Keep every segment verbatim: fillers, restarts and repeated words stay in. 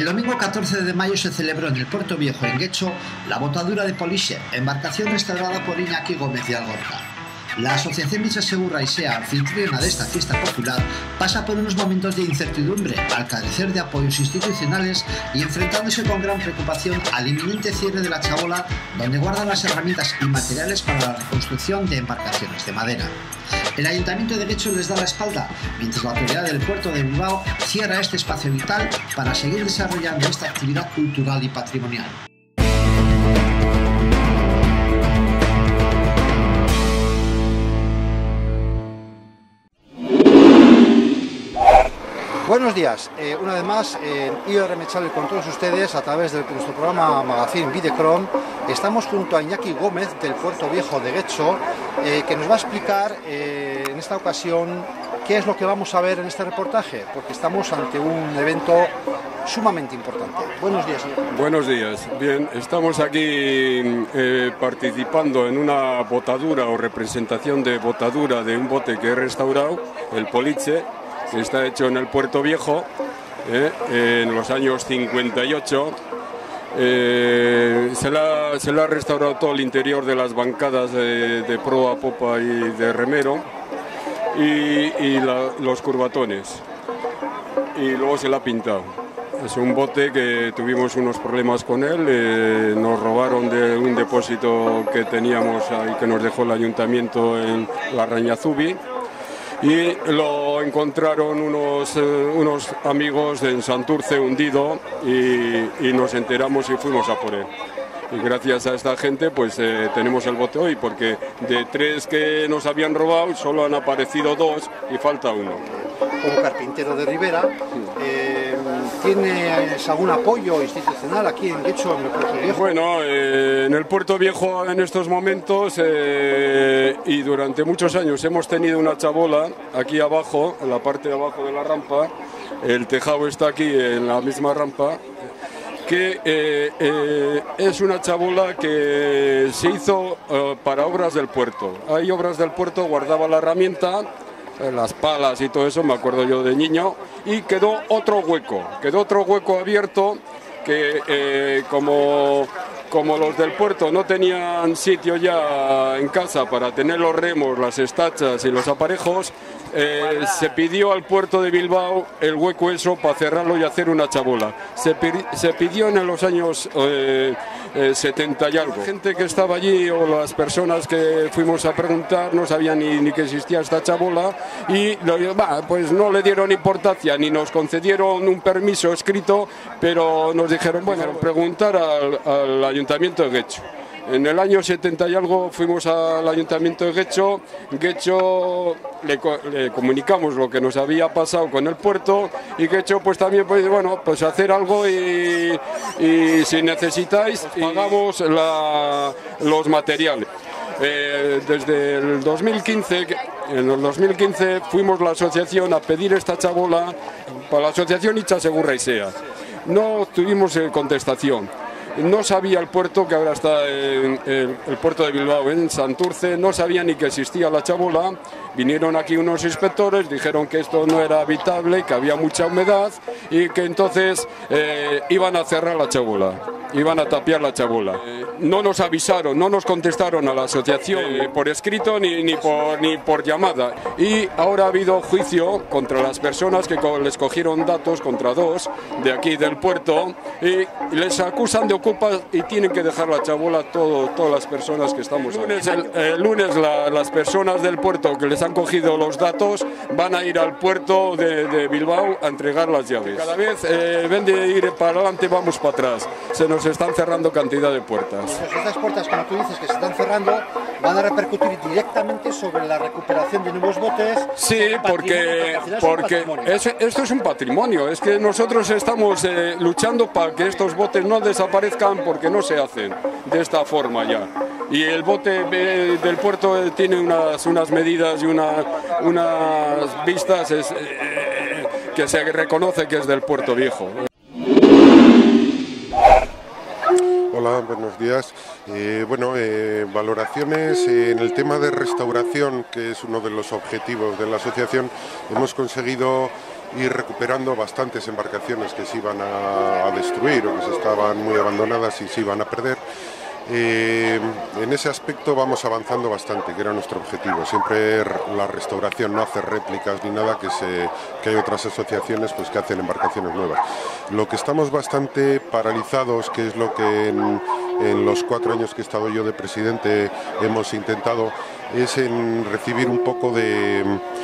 domingo catorce de mayo se celebró en el Puerto Viejo, en Guecho, la botadura de Polixe, embarcación restaurada por Iñaki Gómez de Algorta. La Asociación Visa Segura y SEA, anfitriona de esta fiesta popular, pasa por unos momentos de incertidumbre al carecer de apoyos institucionales y enfrentándose con gran preocupación al inminente cierre de la chabola, donde guardan las herramientas y materiales para la reconstrucción de embarcaciones de madera. El Ayuntamiento de Guecho les da la espalda, mientras la autoridad del puerto de Bilbao cierra este espacio vital para seguir desarrollando esta actividad cultural y patrimonial. Buenos días, eh, una vez más en I O R Mechal con todos ustedes a través de nuestro programa Magazine Videcrom. Estamos junto a Iñaki Gómez del Puerto Viejo de Guecho, eh, que nos va a explicar eh, en esta ocasión qué es lo que vamos a ver en este reportaje, porque estamos ante un evento sumamente importante. Buenos días, señor. Buenos días. Bien, estamos aquí eh, participando en una botadura o representación de botadura de un bote que he restaurado, el Polixe, que está hecho en el Puerto Viejo, eh, en los años cincuenta y ocho. Eh, se, la, se le ha restaurado todo el interior de las bancadas de, de proa, popa y de remero, y, y la, los curbatones, y luego se le ha pintado. Es un bote que tuvimos unos problemas con él, eh, nos robaron de un depósito que teníamos ahí, que nos dejó el ayuntamiento en la Rañazubi, y lo encontraron unos, eh, unos amigos en Santurce hundido, y, y nos enteramos y fuimos a por él. Y gracias a esta gente pues eh, tenemos el bote hoy, porque de tres que nos habían robado solo han aparecido dos y falta uno. Como carpintero de Ribera, eh, ¿tienes algún apoyo institucional aquí en Guecho, en el Puerto Viejo? Bueno, eh, en el Puerto Viejo en estos momentos eh, y durante muchos años hemos tenido una chabola aquí abajo, en la parte de abajo de la rampa. El tejado está aquí en la misma rampa, que eh, eh, es una chabola que se hizo eh, para obras del puerto. Hay obras del puerto, guardaba la herramienta, las palas y todo eso, me acuerdo yo de niño, y quedó otro hueco, quedó otro hueco abierto que eh, como, como los del puerto no tenían sitio ya en casa para tener los remos, las estachas y los aparejos, eh, se pidió al puerto de Bilbao el hueco eso para cerrarlo y hacer una chabola. Se, se pidió en los años eh, eh, setenta y algo. La gente que estaba allí o las personas que fuimos a preguntar no sabían ni, ni que existía esta chabola, y lo, bah, pues no le dieron importancia ni nos concedieron un permiso escrito, pero nos dijeron, bueno, preguntar al, al Ayuntamiento de Guecho. En el año setenta y algo fuimos al Ayuntamiento de Guecho, Guecho le, le comunicamos lo que nos había pasado con el puerto, y Guecho pues también pues bueno, pues hacer algo, y, y si necesitáis pagamos la, los materiales. Eh, desde el dos mil quince, en el dos mil quince fuimos la asociación a pedir esta chabola para la asociación Visa Segura y SEA. No tuvimos eh, contestación. No sabía el puerto, que ahora está en el, el puerto de Bilbao, en Santurce, no sabía ni que existía la chabola. Vinieron aquí unos inspectores, dijeron que esto no era habitable, que había mucha humedad y que entonces eh, iban a cerrar la chabola, iban a tapiar la chabola. Eh, no nos avisaron, no nos contestaron a la asociación eh, por escrito ni, ni, por, ni por llamada. Y ahora ha habido juicio contra las personas que les cogieron datos, contra dos de aquí del puerto, y les acusan de ocupas y tienen que dejar la chabola todo, todas las personas que estamos aquí. El lunes, el, el lunes la, las personas del puerto que les han cogido los datos van a ir al puerto de, de Bilbao a entregar las llaves. Cada vez, eh, en vez de ir para adelante, vamos para atrás. Se nos están cerrando cantidad de puertas. Pues estas puertas, como tú dices, que se están cerrando, van a repercutir directamente sobre la recuperación de nuevos botes. Sí, porque, porque es, esto es un patrimonio. Es que nosotros estamos eh, luchando para que estos botes no desaparezcan, porque no se hacen de esta forma ya. Y el bote del puerto tiene unas, unas medidas y una, unas vistas es, eh, que se reconoce que es del Puerto Viejo. Hola, buenos días. Eh, bueno, eh, valoraciones eh, en el tema de restauración, que es uno de los objetivos de la asociación. Hemos conseguido ir recuperando bastantes embarcaciones que se iban a, a destruir o que se estaban muy abandonadas y se iban a perder. Eh, en ese aspecto vamos avanzando bastante, que era nuestro objetivo, siempre la restauración, no hacer réplicas ni nada, que, se, que hay otras asociaciones pues, que hacen embarcaciones nuevas. Lo que estamos bastante paralizados, que es lo que en, en los cuatro años que he estado yo de presidente hemos intentado, es en recibir un poco de,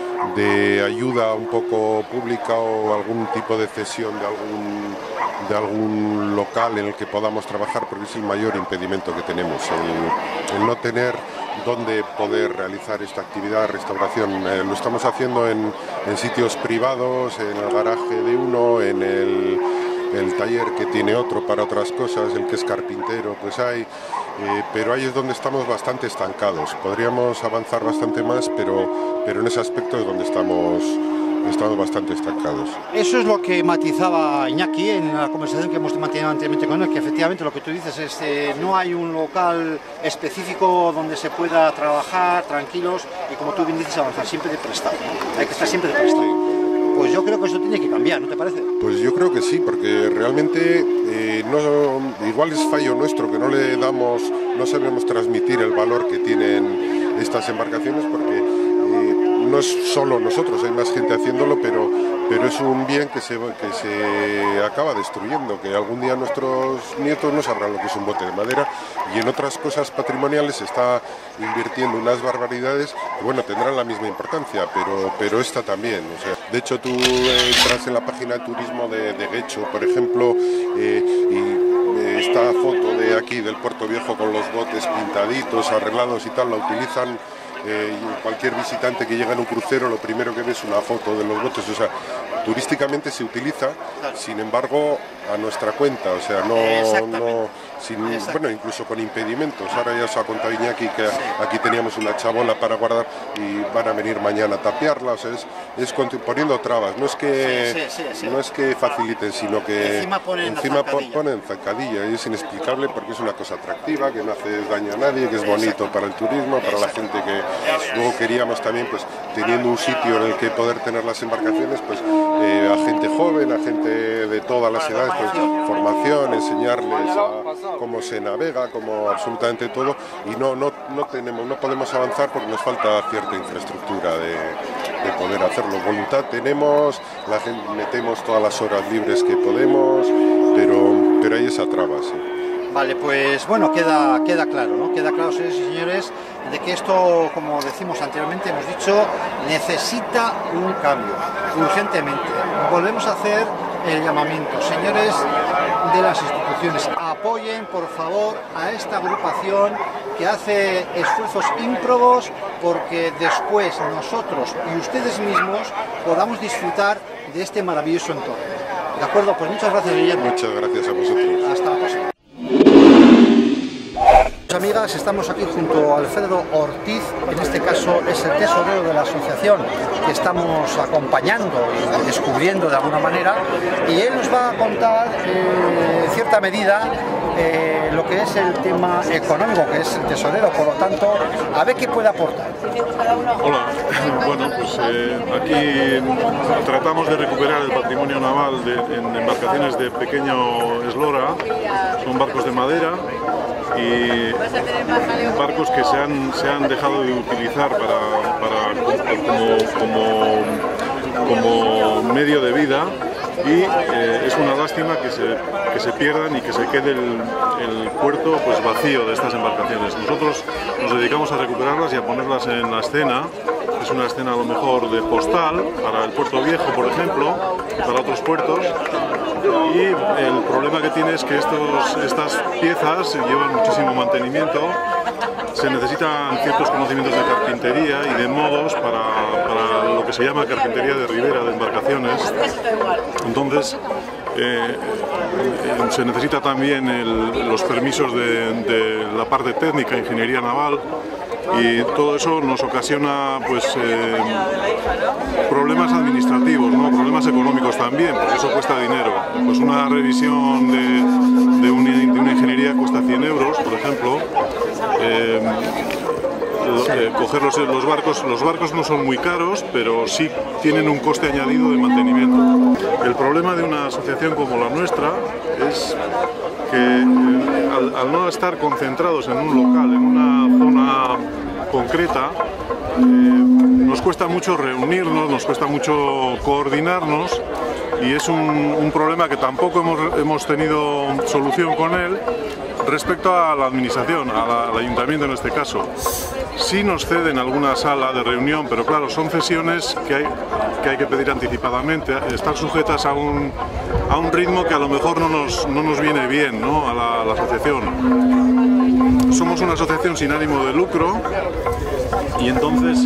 de ayuda un poco pública o algún tipo de cesión de algún, de algún local en el que podamos trabajar, porque es el mayor impedimento que tenemos, el, el no tener dónde poder realizar esta actividad de restauración. Eh, lo estamos haciendo en, en sitios privados, en el garaje de uno, en el, el taller que tiene otro para otras cosas, el que es carpintero, pues hay, eh, pero ahí es donde estamos bastante estancados. Podríamos avanzar bastante más, pero, pero en ese aspecto es donde estamos, estamos bastante estancados. Eso es lo que matizaba Iñaki en la conversación que hemos mantenido anteriormente con él, que efectivamente lo que tú dices es que no hay un local específico donde se pueda trabajar tranquilos y, como tú bien dices, avanzar siempre de prestado, ¿no? Hay que estar siempre de prestado. Pues yo creo que eso tiene que cambiar, ¿no te parece? Pues yo creo que sí, porque realmente eh, no, igual es fallo nuestro que no le damos, no sabemos transmitir el valor que tienen estas embarcaciones, porque eh, no es solo nosotros, hay más gente haciéndolo, pero, pero es un bien que se, que se acaba destruyendo, que algún día nuestros nietos no sabrán lo que es un bote de madera, y en otras cosas patrimoniales se está invirtiendo unas barbaridades que, bueno, tendrán la misma importancia, pero, pero esta también. O sea, de hecho, tú entras en la página de turismo de, de Guecho, por ejemplo, eh, y esta foto de aquí del Puerto Viejo con los botes pintaditos, arreglados y tal, la utilizan. Eh, cualquier visitante que llega en un crucero, lo primero que ve es una foto de los botes. O sea, turísticamente se utiliza, sin embargo, a nuestra cuenta, o sea, no, no sin, bueno, incluso con impedimentos. Ahora ya os ha contado Iñaki que aquí teníamos una chabola para guardar y van a venir mañana a tapiarla. O sea, es, es poniendo trabas, no es que sí, sí, sí, sí. no es que faciliten, sino que encima ponen, encima zancadilla. ponen zancadilla, y es inexplicable porque es una cosa atractiva, que no hace daño a nadie, que es bonito para el turismo, para la gente que luego queríamos también, pues teniendo un sitio en el que poder tener las embarcaciones, pues eh, a gente joven, a gente de todas las edades, pues formación, enseñarles a cómo se navega, cómo absolutamente todo, y no, no, no tenemos, no podemos avanzar porque nos falta cierta infraestructura de, de poder hacerlo. Voluntad tenemos, la gente, metemos todas las horas libres que podemos, pero, pero hay esa traba, sí. Vale, pues bueno, queda, queda claro, ¿no? Queda claro, señores y señores, de que esto, como decimos anteriormente, hemos dicho, necesita un cambio, urgentemente. Volvemos a hacer el llamamiento. Señores de las instituciones, apoyen, por favor, a esta agrupación que hace esfuerzos ímprobos porque después nosotros y ustedes mismos podamos disfrutar de este maravilloso entorno. ¿De acuerdo? Pues muchas gracias, Guillermo. Muchas gracias a vosotros. Hasta la próxima. Amigas, estamos aquí junto a Alfredo Ortiz, en este caso es el tesorero de la asociación que estamos acompañando y descubriendo de alguna manera, y él nos va a contar eh, en cierta medida eh, lo que es el tema económico, que es el tesorero, por lo tanto, a ver qué puede aportar. Hola, bueno, pues eh, aquí tratamos de recuperar el patrimonio naval de, en embarcaciones de pequeño eslora, son barcos de madera y barcos que se han, se han dejado de utilizar para, para, como, como, como medio de vida, y eh, es una lástima que se, que se pierdan y que se quede el, el puerto pues vacío de estas embarcaciones. Nosotros nos dedicamos a recuperarlas y a ponerlas en la escena. Es una escena a lo mejor de postal para el Puerto Viejo, por ejemplo, y para otros puertos. Y el problema que tiene es que estos, estas piezas llevan muchísimo mantenimiento, se necesitan ciertos conocimientos de carpintería y de modos para, para lo que se llama carpintería de ribera de embarcaciones. Entonces eh, eh, se necesita también el, los permisos de, de la parte técnica, ingeniería naval, y todo eso nos ocasiona pues eh, problemas administrativos, ¿no? Problemas económicos también, porque eso cuesta dinero. Pues una revisión de, de, una, de una ingeniería cuesta cien euros, por ejemplo. Eh, eh, coger los, los barcos. Los barcos no son muy caros, pero sí tienen un coste añadido de mantenimiento. El problema de una asociación como la nuestra es que eh, al, al no estar concentrados en un local, en una zona concreta, eh, nos cuesta mucho reunirnos, nos cuesta mucho coordinarnos, y es un, un problema que tampoco hemos, hemos tenido solución con él respecto a la administración, a la, al ayuntamiento en este caso. Sí nos ceden alguna sala de reunión, pero claro, son cesiones que hay que, hay que pedir anticipadamente, están sujetas a un, a un ritmo que a lo mejor no nos, no nos viene bien, ¿no?, a la, a la asociación. Somos una asociación sin ánimo de lucro y entonces eh,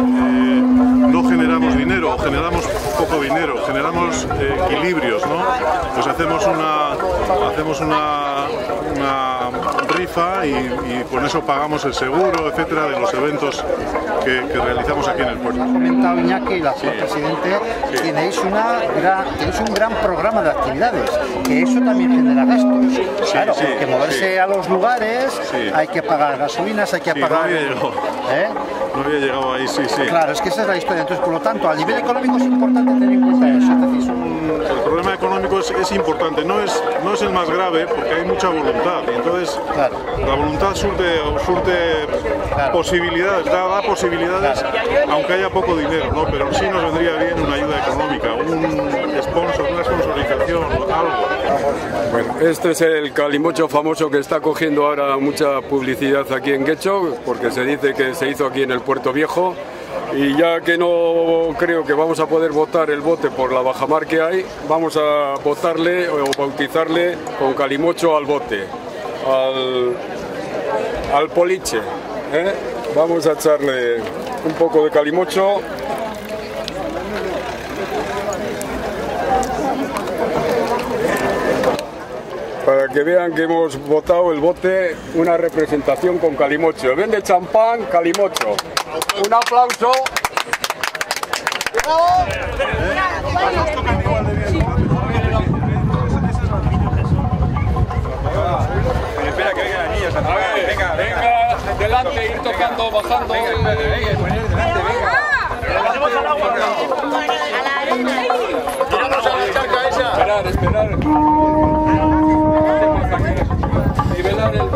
no generamos dinero, o generamos poco dinero, generamos eh, equilibrios, ¿no? Pues hacemos una, hacemos una, una rifa y, y con eso pagamos el seguro, etcétera, de los eventos que, que realizamos aquí en el puerto. Ha comentado Iñaki, el actual sí. presidente, sí. tenéis, una gran, tenéis un gran programa de actividades, que eso también genera gastos. Sí, claro, sí, hay que moverse sí. a los lugares, sí. hay que pagar gasolinas, hay que sí, pagar... No había llegado, ¿eh? no había llegado ahí, sí, sí. Claro, es que esa es la historia. Entonces, por lo tanto, a nivel económico es importante tener en cuenta eso. Es decir, un... El problema económico es, es importante, no es, no es el más grave porque hay mucha voluntad. Y entonces, claro. la voluntad surte, surte claro. posibilidades, da, da posibilidades, claro. aunque haya poco dinero, ¿no? Pero sí nos vendría bien una ayuda económica, un sponsor, una sponsorización, algo. Bueno, este es el calimocho famoso que está cogiendo ahora mucha publicidad aquí en Getxo, porque se dice que se hizo aquí en el Puerto Viejo, y ya que no creo que vamos a poder botar el bote por la bajamar que hay, vamos a botarle o bautizarle con calimocho al bote, al, al poliche, ¿eh? Vamos a echarle un poco de calimocho. Para que vean que hemos botado el bote, una representación con calimocho. Vende champán, calimocho. Un aplauso. Espera que vengan las niñas. A ver, venga, venga, delante, ir tocando, bajando. Venga, venga, venga, poner delante, venga. Vamos a la arena. Vamos a la charca esa. Esperar, esperar. Nivelar el...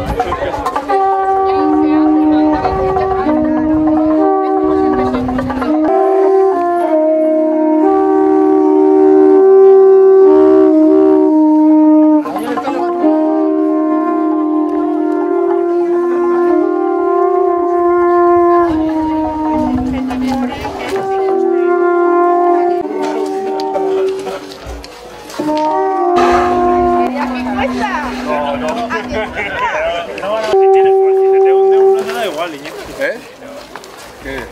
¿Eh? ¿Qué?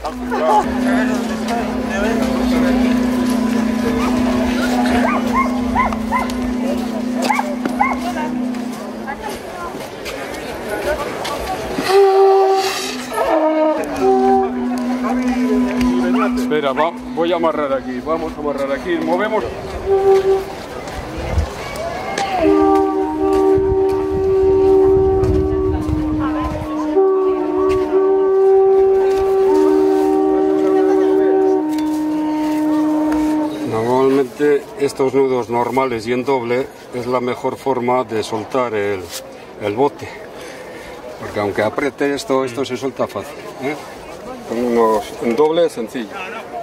Espera, va, voy a amarrar aquí, vamos a amarrar aquí, movemos. Normalmente estos nudos normales y en doble es la mejor forma de soltar el, el bote, porque aunque apriete esto, esto se suelta fácil, ¿eh? Con unos en doble sencillo.